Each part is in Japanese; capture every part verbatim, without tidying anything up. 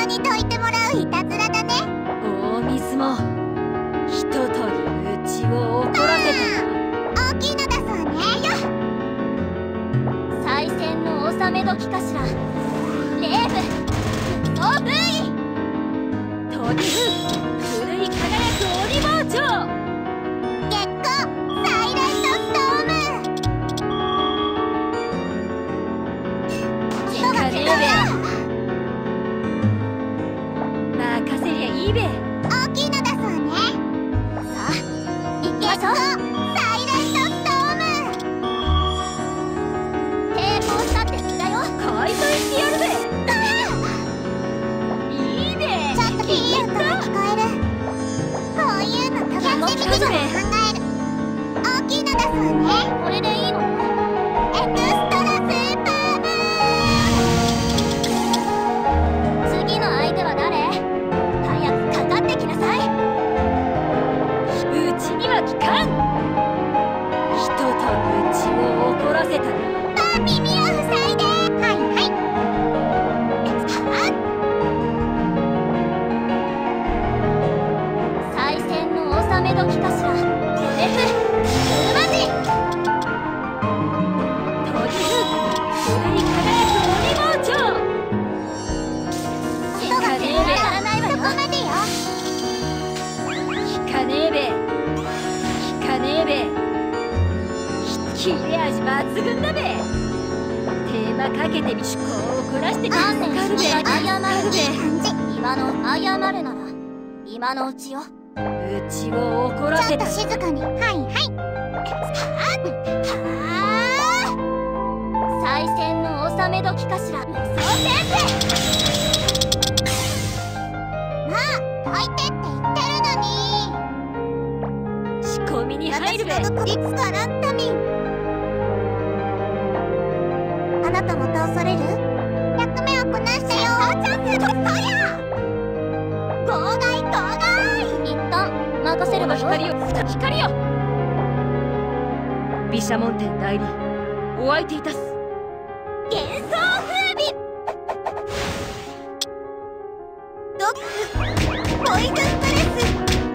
緒に解いてもらういたずらだね。 大水もひとというちを怒らせた。 大きいのだそうね。 再戦の納め時かしら。レーブオブイトギフ古い輝く鬼包丁月光サイレントストーム。 聞かねえべ。任せりゃいいべ。 大きいのだそうね。 さあ行きましょう。 サイレントストーム。 抵抗したって気だよ。 解体してやるべ。いいべ。 ちょっといい音が聞こえる。こういうの飛ばしてみるのを考える。大きいのだそうね。 これでいいの？ エクストラスーパーブー。 次の相手は誰？早くかかってきなさい。 うちには効かん。ひとというちを怒らせたら。 あ、耳を塞いで。はいはい。 再戦の納め時かしら。レフウマジトギフ古い輝く鬼包丁音がかねえべ。 わからないわよ。そこまでよ。 聞かねえべ。聞かねえべ。切れ味抜群だべ。手間かけてみ趣向を凝らして観念かるべ。 しないで謝るべ。 感じ。 今の謝るなら今のうちよ。 うちを怒らちょっとせた。 静かに。はいはい。 再戦の納め時かしら。無双先まあ、解いてって言ってるのに。 仕込みに入るべ。 私の毒いつからんたみ。あなたも倒される？役目をこなしてよ。チャンスそや。妨害妨害。 生一旦任せるわよ。 光よ光よ。毘沙門天代理お相手いたす。 幻想風靡。ドッグポイズンプレス。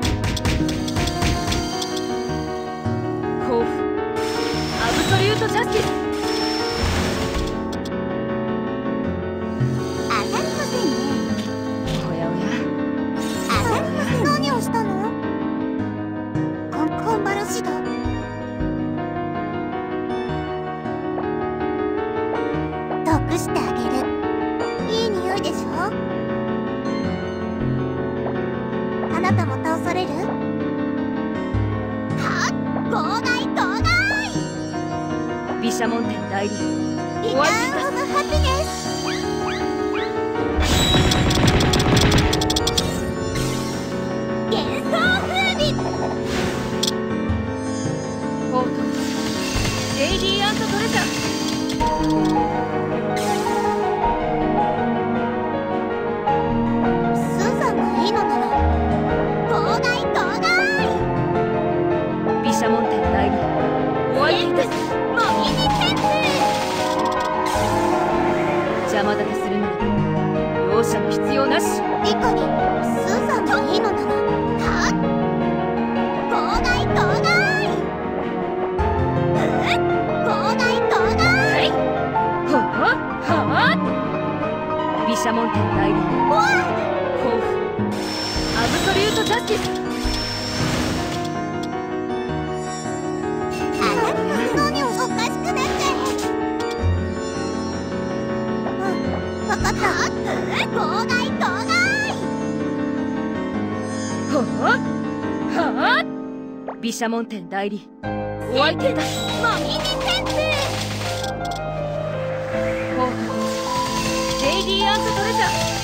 甲府アブソリュートジャスティス。 上がりませんね。 おやおや。 上がりません。何をしたの？こんこんばらしだ。毒してあげる。いい匂いでしょ？あなたも倒される？はっ！妨害妨害！ 毘沙門天代理リタお相手いたす。 ーンオブハピネス。幻想風靡。 フォートレイディーアントトレジャー。 スーザンがいいのなら妨害妨害。 毘沙門天代理お相手いたす。 もみにセンス。 邪魔立てするなら容赦の必要なし。 リカにスーザンがいいのならはっ！妨害妨害。うっ！妨害妨害。 はあはあ。毘沙門天代理わ甲府アブソリュートジャスティス。 あなた何をおかしくなっちゃえ。うん、わかった。うっ！妨害妨害。 はあはあ。毘沙門天代理お相手いたす。 もみにセンス。 フォートレイディーアントトレジャ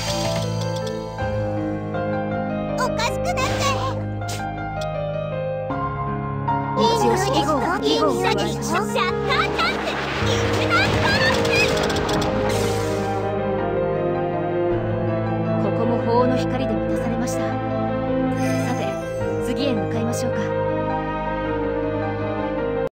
ー。 おかしくなっちゃえ。 一押し以後いい匂いでしょ？ 以後シャッ